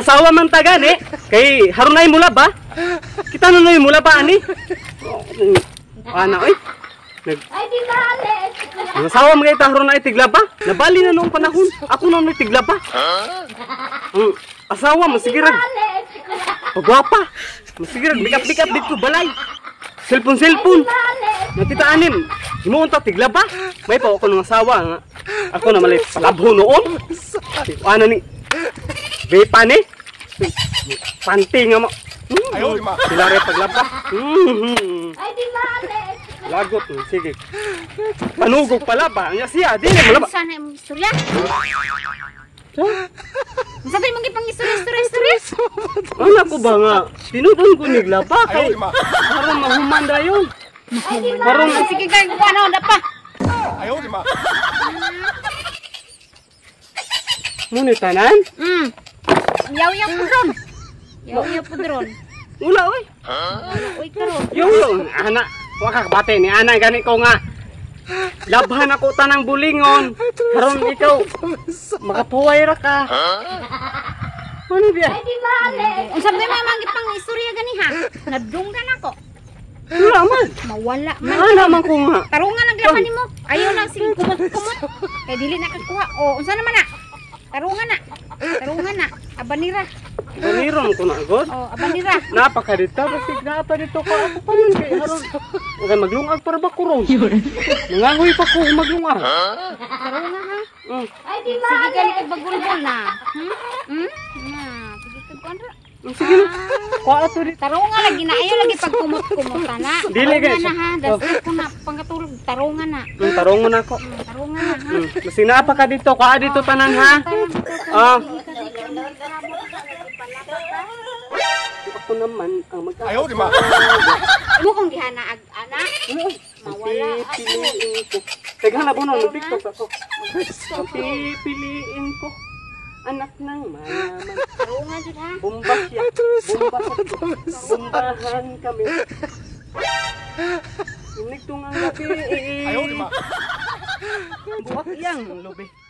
asawa man tagan eh. Kay harunay mula ba? Kita nunoy mula ba ani? Ana oy. Ay, di malit. Ang asawa mga ita harunay tiglaba. Nabali na noong panahon. Ako na noy tiglaba. Ang asawa masigirag. Pagwapa. Masigirag bikap-bikap dito balay. Cellphone. Nakita anim. Himuon ta tiglaba. May pa ako ng asawa nga. Ako na malay palabho noon. Ano ni? Bepa ni? Panty nga mo. Ayaw, di ma. Sila rin paglaba. Ay, di malit. Lagot. Sige. Panugog pala ba? Anya siya. Di na malaba. Sana yung istorya. Sabi mong ipang istorya. Anak ko ba nga? Tinudon ko niglaba. Ayaw, Kay di ma. parang mahumanda yun. Parang sige kay ano dapa. Ayaw, di ma. Muna tanan? Yaw po dron. Wala oy. Uy karon. Yung anak. Waka kabate ni ana gani ko nga. Labhan ako tanang bulingon. Karon ikaw makapuway ra ka. Ano dia? Di malit. Unsa ba may mga ipang istorya gani ha? Nadunggan ako. Wala man. Mawala man. Ana man ko nga. Tarungan ang laman nimo. Ayaw lang sige kumot. Kay dili na kakuha. O unsa naman na? Tarungan na. Abanira. Balirong ko na agad. O abanira. Napakadita basig napa dito ko ako pa man kay haron. Okay maglungag para ba kurong. Nangangoy pa ko maglungag. Tarungan ha. Ay Sige gani kag bagulbol na. Na, sige kag kontra. sige na. Kuha ato dito. Tarungan lagi na ayaw lagi pag kumot-kumutan na. Dili, guys. Tarungan na ha. Dasal ko na pangatulog. Tarungan na. Tarungon ako. Tarungan na ha. Kasi napa ka dito. Kuha dito tanan ha. Ako naman ang Ayaw, di ma. Mo kung gihana anak. Mawala. Pipiliin ko. Teka na po nung TikTok ako. Pipiliin ko. Anak ng mayaman. Tarungan jud ha. Bomba siya. Bombahan kami. Inig tungang gabi. Ayaw, di ma. Buwak yang lobe.